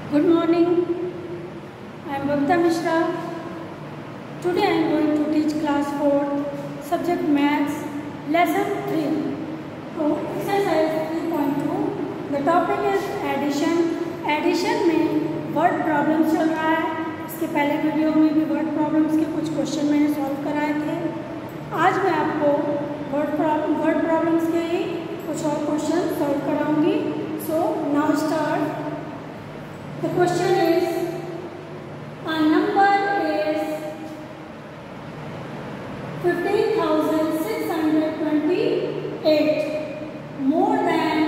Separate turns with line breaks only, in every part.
Good morning. I am Babita Mishra. Today I am going to teach class 4, subject maths, lesson 3. So exercise 3.2. The topic is addition. Addition में word problem चल रहा है. इसके पहले video में भी word problems के कुछ क्वेश्चन मैंने सॉल्व कराए थे. आज मैं आपको वर्ड प्रॉब्लम्स के ही कुछ और क्वेश्चन सॉल्व कराऊंगी. So now start. The question is, a number is 15,628 more than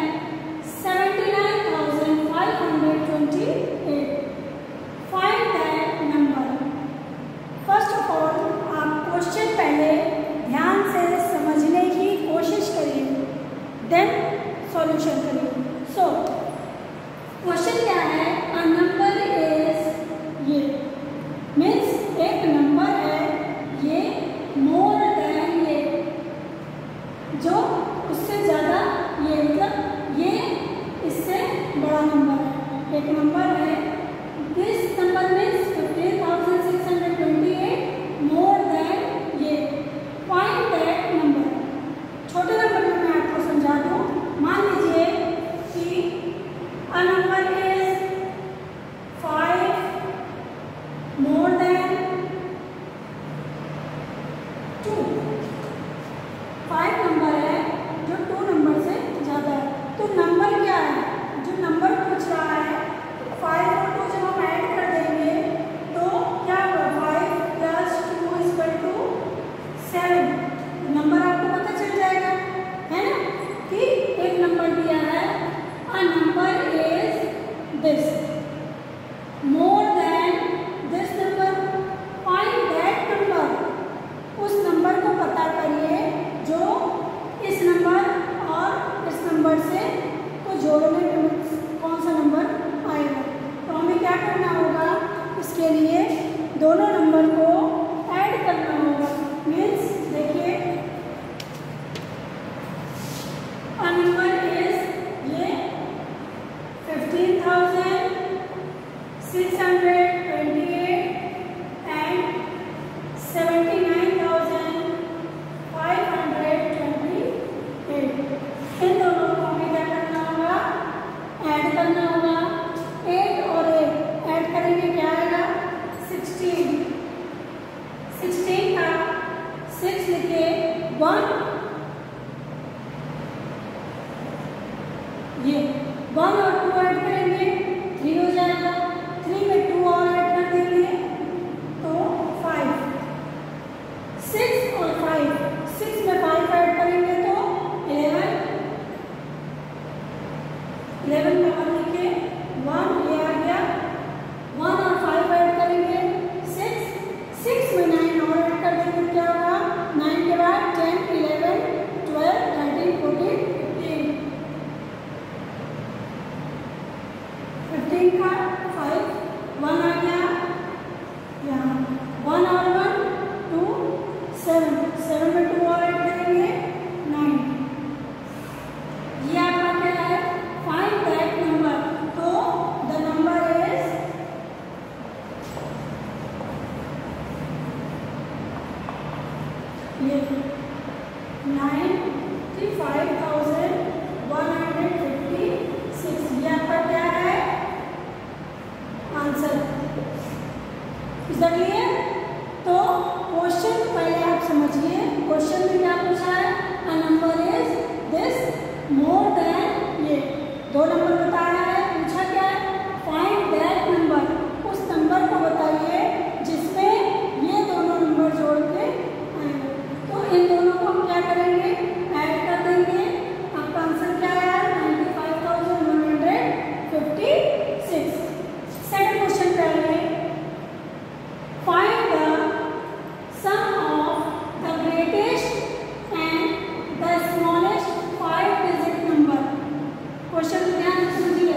79,528. Find that number. First of all, आप क्वेश्चन पहले ध्यान से समझने की कोशिश करिए, then सॉल्यूशन करिए. So क्वेश्चन क्या है? A number is ये मीन्स एक नंबर है ये more than ये जो उससे ज़्यादा ये मतलब ये इससे बड़ा नंबर है. एक नंबर है this number means 15,628 more than ये. Find that number. छोटे नंबर में मैं आपको समझा दूँ. मान लीजिए कि a number is 5 more than 2. 5 number है जो 2 नंबर से ज़्यादा है. तो नंबर क्या है जो नंबर पूछ रहा है? 5 और 2 जब हम ऐड कर देंगे तो क्या होगा? 5 + 2 = 7. नंबर आपको पता चल जाएगा है ना कि एक नंबर दिया है. A number is this more than this number. Find that number. उस नंबर को पता करिए जो इस नंबर और इस नंबर से को जोड़ने में कौन सा नंबर आएगा. तो हमें क्या करना होगा? इसके लिए दोनों नंबर को ऐड करना होगा. मीन्स देखिए a number is ये 15,628 and 79,528. इन दोनों को हमें क्या करना होगा? ऐड करना होगा. 8 और 8 ऐड करेंगे क्या आएगा? 16. 16 का 6 लिखे 1 ये 1 और 2 ऐड करेंगे 3 हो जाएगा. 3 में 2 और ऐड कर देंगे तो 5. 6 और 5 6 में 5 ऐड करेंगे तो 11. 11 में 1 लिखे 1 ये आ गया. 1 और 5 ऐड करेंगे 6. 6 में 9 और ऐड कर देंगे क्या होगा? 9 के बाद 10 11 12 13 14 15 का 5 1 आ गया यहाँ. 1 और 1 2 7. 7 में 2 और ऐड करेंगे 9. ये आपका क्या है? Find that number. तो द नंबर इज ये 95,156. ये आपका क्या है? आंसर. Is that clear? तो क्वेश्चन पहले आप समझिए. क्वेश्चन में क्या पूछा है? A number is this more than ये. 2 नंबर बताया है. पूछा क्या है? Find that number. उस नंबर को बताइए जिसमें ये दोनों नंबर जोड़ के आएंगे. तो इन दोनों को हम क्या करेंगे? ऐड कर देंगे. आपका आंसर क्या है? 95,156. सेकंड क्वेश्चन पहले. Find the sum of the greatest and the smallest 5 digit number. Question ध्यान से समझिए.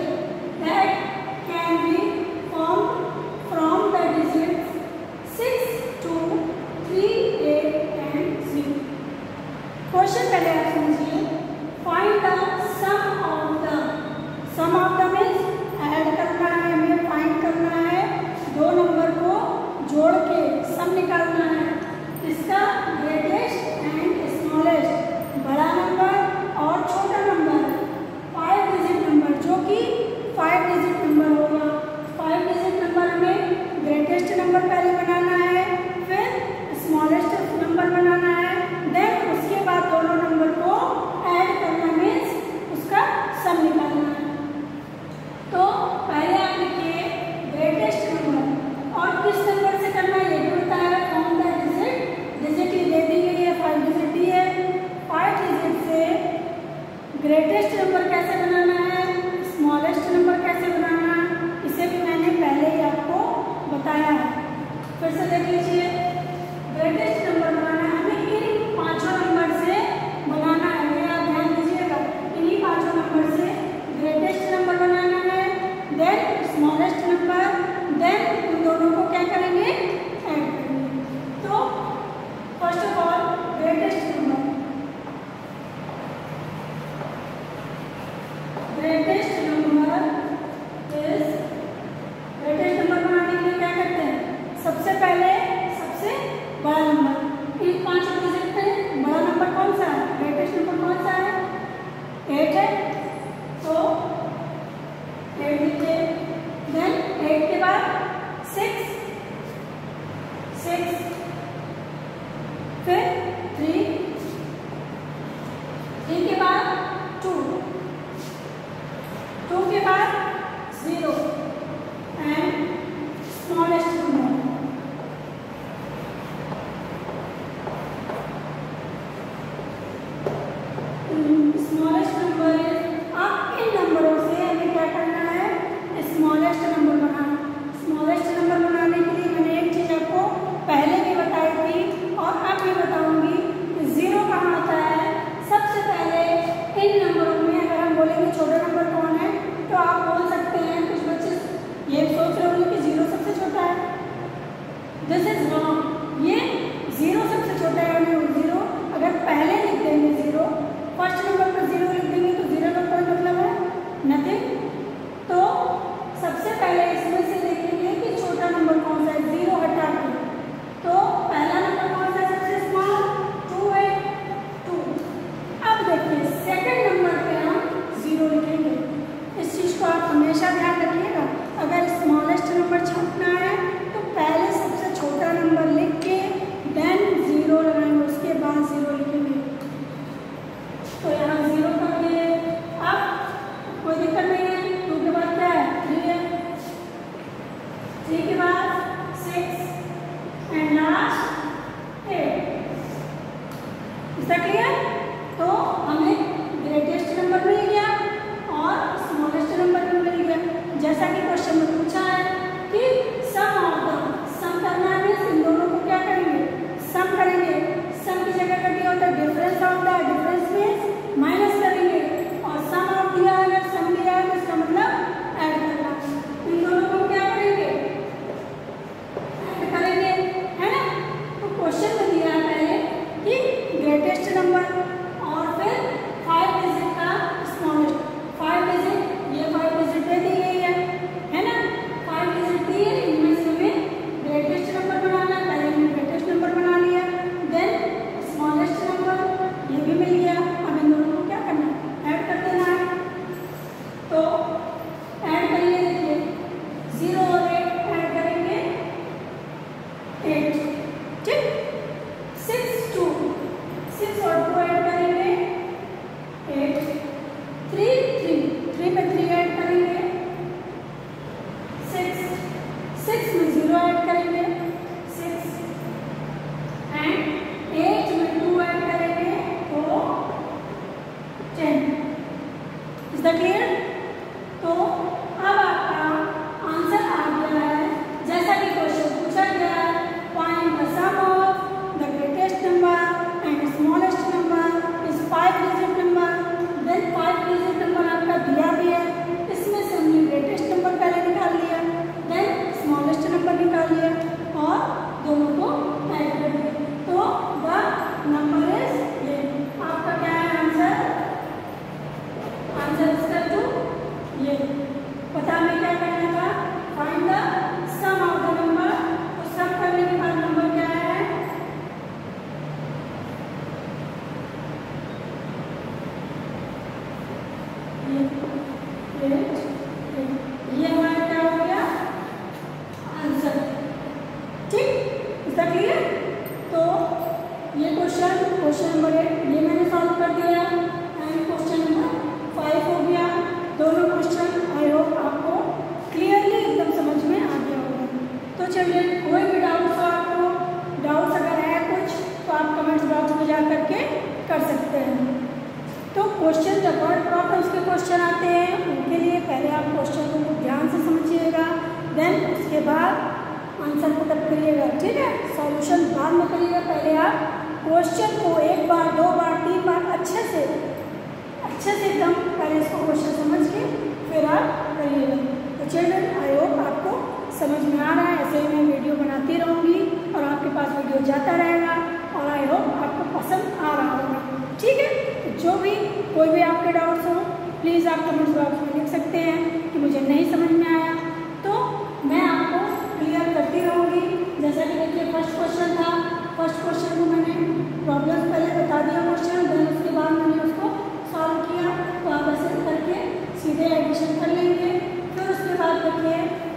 स्मॉलेस्ट नंबर, देन उन दोनों को क्या करेंगे, ऐड करेंगे। तो first of all greatest number, greatest number बनाने के लिए क्या करते हैं, सबसे पहले सबसे बड़ा नंबर, इन 5 डिजिट में बड़ा नंबर कौन सा है, ग्रेटेस्ट नंबर कौन सा है, 8 है, तो 8 लिखिए। देन 8 के बाद 6, फिर 3 के बाद 2 के बाद 0 and smallest number. Smallest number, अब इन नंबरों से हमें क्या करना है, स्मॉलेस्ट नंबर बनाना। स्मॉलेस्ट नंबर बनाने के लिए मैंने एक चीज आपको पहले भी बताई थी और अब भी बताऊंगी कि 0 कहाँ आता है। सबसे पहले इन नंबरों में अगर हम बोलेंगे छोटा नंबर कौन है, तो आप बोल सकते हैं, कुछ बच्चे ये सोच रहे होंगे कि 0 सबसे छोटा है, दिस इज रॉन्ग। ये 0 सबसे छोटा है, 0 अगर पहले लिख देंगे 0, फर्स्ट नंबर पर 0 लिख देंगे तो 0 का कोई मतलब है नथिंग। तो सबसे पहले इसमें से देखेंगे कि छोटा नंबर कौन सा है, 0 हटा के, तो पहला नंबर कौन सा है, सबसे स्मॉल 2 है, 2। अब देखिए सेकंड नंबर पे हम 0 लिखेंगे। इस चीज को आप हमेशा ध्यान रखिएगा, अगर स्मॉलेस्ट नंबर छापना है तो पहले सबसे छोटा नंबर लिख के देन 0 लगाएंगे, उसके बाद 0 लिखेंगे। तो यहाँ 0 कर दिए, अब कोई दिक्कत नहीं है। 2 के बाद क्या है, 3 है, 3 के बाद 6 एंड लास्ट 8। इसका क्लियर? तो हमें ग्रेटेस्ट नंबर मिल गया और स्मॉलेस्ट नंबर भी मिल गया। जैसा कि क्वेश्चन में पूछा है कि सम ऑफ द, सम करना है, इन दोनों को क्या करेंगे, सम करेंगे। सम की जगह कर दिया होता है difference of the, difference means minus करेंगे, और सम ऑफ दिया है, अगर सम दिया है तो इसका मतलब ऐड करना। इन दोनों को क्या करेंगे, ऐड करेंगे, है ना। तो क्वेश्चन में दिया है पहले कि ग्रेटेस्ट नंबर और फिर 5 डिजिट का स्मॉलेस्ट, 5 डिजिट, ये 5 डिजिट दे दी गई है ना, 5 डिजिट दी है, इनमें से हमें ग्रेटेस्ट नंबर बनाना है। पहले हमने ग्रेटेस्ट नंबर बना लिया, देन स्मॉलेस्ट नंबर ये भी मिल गया। अब इन दोनों को क्या करना है, ऐड कर देना है। तो ऐड करिए, देखिए 0 और 8 ऐड करेंगे 8, ठीक। 6 2, 6 और 2 ऐड करेंगे 8, 3 में 3 ऐड करेंगे 6 में 0 ऐड करेंगे 6 एंड 8 में 2 ऐड करेंगे तो 10। Is that clear? तो अब आपका आंसर आ गया है, जैसा कि क्वेश्चन पूछा गया है, find the sum of the greatest number and smallest number is 5 digit number. Then 5 digit number आपका दिया भी है, इसमें से हमने ग्रेटेस्ट नंबर पहले निकाल लिया, देन स्मॉलेस्ट नंबर निकाल लिया और दोनों को ऐड कर दिया। तो द नंबर इज ये, आपका क्या है आंसर, आंसर इसका टू ये। पता हमें क्या करना था, find the sum of the number. तो सम करने के बाद नंबर क्या है, ये हमारा क्या हो गया आंसर, ठीक। इसका क्लियर? तो ये क्वेश्चन नंबर 8 ये मैंने सॉल्व कर दिया एंड क्वेश्चन नंबर 5 हो गया। दोनों क्वेश्चन आई होप आपको क्लियरली एकदम समझ में आ गया होगा। तो चलिए, कोई भी डाउट्स हो आपको, डाउट्स अगर है कुछ तो आप कमेंट्स बॉक्स में जा करके कर सकते हैं। तो क्वेश्चन जब वर्ड प्रॉब्लम्स के क्वेश्चन आते हैं उनके लिए पहले आप क्वेश्चन को ध्यान से समझिएगा, देन उसके बाद आंसर पुटअप करिएगा, ठीक है। सॉल्यूशन बाद में करिएगा, पहले आप क्वेश्चन को 1 बार 2 बार 3 बार अच्छे से एकदम पहले इसको क्वेश्चन समझ के फिर आप करिएगा। तो चिल्ड्रन आई होप आपको समझ में आ रहा है। ऐसे ही मैं वीडियो बनाती रहूँगी और आपके पास वीडियो जाता रहेगा और आई होप आपको पसंद आ रहा होगा। ठीक है, तो जो भी कोई भी आपके डाउट्स हो प्लीज़ आप कमेंट्स बॉक्स में लिख सकते हैं कि मुझे नहीं समझ में आया, तो मैं आपको क्लियर करती रहूँगी। जैसा कि देखिए फर्स्ट क्वेश्चन था, फर्स्ट क्वेश्चन को मैंने प्रॉब्लम पहले बता दिया क्वेश्चन, देन उसके बाद मैंने उसको सॉल्व किया। तो आप ऐसे करके सीधे एडिशन कर लेंगे। फिर उसके बाद देखिए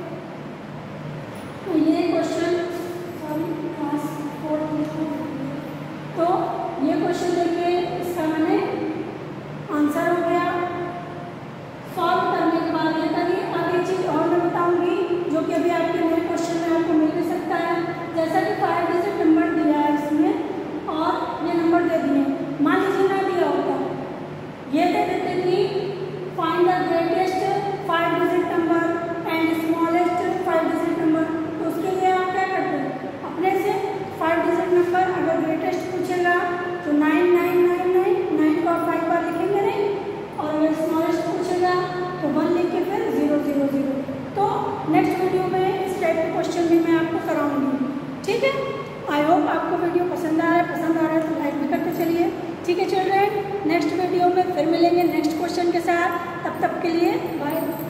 ये क्वेश्चन क्लास 4 तो ये क्वेश्चन देखिए इसका मैंने आंसर हो गया। सॉल्व करने के बाद ये करिए आगे चीज़ और मैं बताऊंगी जो कि अभी आपके नए क्वेश्चन में आपको मिल भी सकता है। जैसा कि 5 डिजिट नंबर दिया है इसमें और ये नंबर दे दिए, मान लीजिए ना दिया होता, ये दे देते कि find the greatest 5 digit number and smallest 5 digit number. तो उसके लिए आप क्या करते हैं, अपने से 5 डिजिट नंबर अगर ग्रेटेस्ट पूछेगा तो 9999 को आप 5 बार लिखेंगे नहीं, और अगर स्मॉलेस्ट पूछेगा तो 1 लिख के फिर 000। तो नेक्स्ट वीडियो में इस टाइप के क्वेश्चन भी मैं आपको कराऊंगी। ठीक है, आई होप आपको वीडियो पसंद आ रहा है तो लाइक भी करते चलिए। ठीक है चिल्ड्रन, नेक्स्ट वीडियो में फिर मिलेंगे नेक्स्ट क्वेश्चन के साथ, तब तक के लिए बाय।